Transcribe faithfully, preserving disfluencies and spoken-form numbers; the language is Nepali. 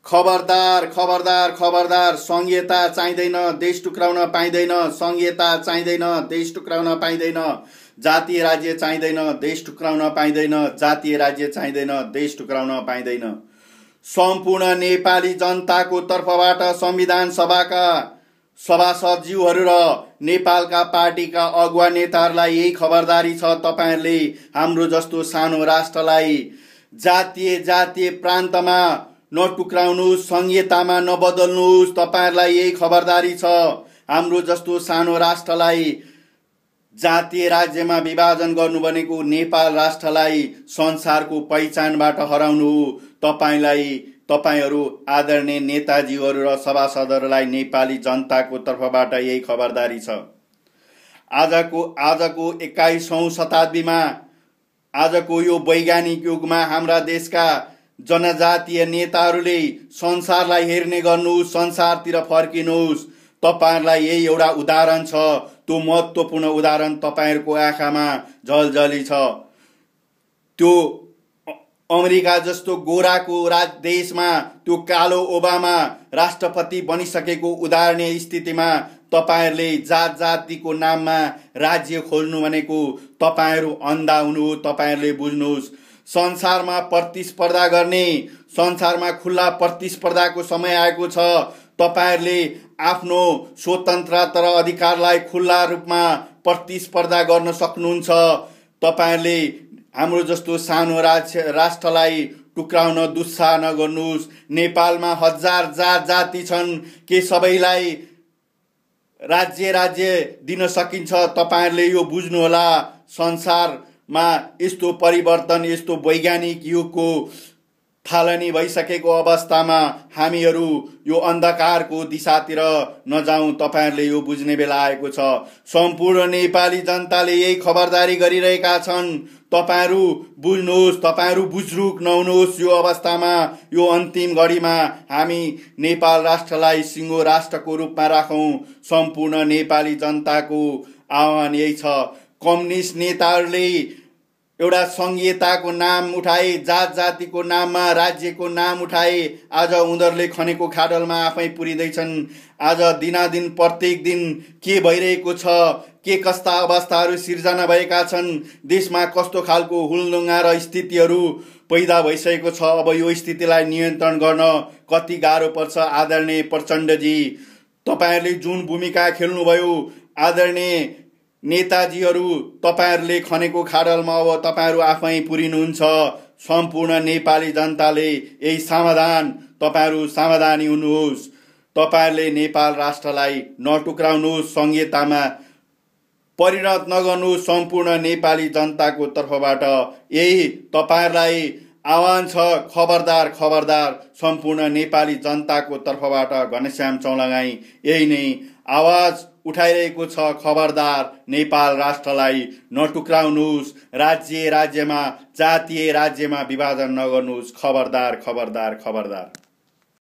खबरदार खबरदार खबरदार संघीयता चाहिँदैन, देश टुक्राउन पाइँदैन। संघीयता चाहिँदैन, देश टुक्राउन पाइँदैन। जातीय राज्य चाहिँदैन, देश टुक्राउन पाइँदैन। जातीय राज्य चाहिँदैन, देश टुक्राउन पाइँदैन। सम्पूर्ण नेपाली जनताको तर्फबाट संविधान सभाका सभासदज्यूहरू र नेपालका पार्टीका अगुवा नेताहरूलाई यही खबरदारी छ। तपाईहरुले हाम्रो जस्तो सानो राष्ट्रलाई जातीय जातीय प्रान्तमा नटुक्राउनुस्, संघीयतामा नबदल्नुस्। तपाईहरुलाई यही खबरदारी छ। हाम्रो जस्तो सानो राष्ट्रलाई जातीय राज्यमा विभाजन गर्नु भनेको नेपाल राष्ट्रलाई संसारको पहिचानबाट हराउनु हो। तपाईलाई तपाईहरु आदरणीय नेताजीहरु र सभासदहरुलाई नेपाली जनताको तर्फबाट यही खबरदारी छ। आजको आजको एक्काइसौं शताब्दीमा, आजको यो वैज्ञानिक युगमा हाम्रा देशका जनजातीय नेताहरूले संसारलाई हेर्ने गर्नुस्, संसारतिर फर्किनुस्। तपाईहरुलाई यही एउटा उदाहरण छ। त्यो महत्त्वपूर्ण उदाहरण तपाईहरुको आँखामा झलझली छ। त्यो अमेरिका जस्तो गोराको राज देशमा त्यो कालो ओबामा राष्ट्रपति बनिसकेको उदाहरणीय स्थितिमा तपाईहरुले जात जातिको नाममा राज्य खोल्नु भनेको तपाईहरु अन्धा हुनु। तपाईहरुले बुझ्नुस्, संसारमा प्रतिस्पर्धा गर्ने, संसारमा खुल्ला प्रतिस्पर्धाको समय आएको छ। तपाईहरुले आफ्नो स्वतन्त्रता र अधिकारलाई खुल्ला रूपमा प्रतिस्पर्धा गर्न सक्नुहुन्छ। तपाईहरुले हाम्रो जस्तो सानो राष्ट्रलाई टुक्राउन दुस्साह नगर्नुस्। नेपालमा हजार जात जाति छन्, के सबैलाई राज्य राज्य दिन सकिन्छ? तपाईहरुले यो बुझ्नु होला। संसारमा यस्तो परिवर्तन, यस्तो वैज्ञानिक युगको थालनी भइसकेको अवस्थामा हामीहरू यो अन्धकारको दिशातिर नजाउँ। तपाईहरुले यो बुझ्ने बेला आएको छ। सम्पूर्ण नेपाली जनताले यही खबरदारी गरिरहेका छन्। तपाईहरु बुझ्नुस्, तपाईहरु बुझ्रुक नहुनुस्। यो अवस्थामा, यो अन्तिम घडीमा हामी नेपाल राष्ट्रलाई सिंहो राष्ट्रको रूपमा राखौं। सम्पूर्ण नेपाली जनताको आह्वान यही छ। कम्युनिस्ट नेताहरूले एउटा संघीयताको नाम उठाए, जात जातिको नाममा राज्यको नाम उठाए। आज उनीहरूले खनेको खाडलमा आफै पुरिँदैछन्। आज दिनादिन प्रत्येक दिन के भइरहेको छ, के कस्ता अवस्थाहरू सिर्जना भएका छन्, देशमा कस्तो खालको हुलदुङ्गा र स्थितिहरू पैदा भइसकेको छ। अब यो स्थितिलाई नियन्त्रण गर्न कति गाह्रो पर्छ। आदरणीय प्रचण्डजी, तपाईहरुले जुन भूमिका खेल्नुभयो, आदरणीय नेताजीहरू, तपाईहरुले खनेको खाडलमा अब तपाईहरु आफै पुरिनुहुन्छ। सम्पूर्ण नेपाली जनताले यही समाधान, तपाईहरु सावधानी हुनुहोस्। तपाईहरुले नेपाल राष्ट्रलाई नटुक्राउनुहोस्, संघीयतामा परिणत नगर्नुहोस्। सम्पूर्ण नेपाली जनताको तर्फबाट यही तपाईहरुलाई आह्वान छ। खबरदार खबरदार। सम्पूर्ण नेपाली जनताको तर्फबाट घनश्याम चौलागाई यही नै आवाज उठाइरहेको छ। खबरदार, नेपाल राष्ट्रलाई नटुक्राउनुहोस्, राज्य राज्यमा, जातीय राज्यमा विभाजन नगर्नुहोस्। खबरदार खबरदार खबरदार।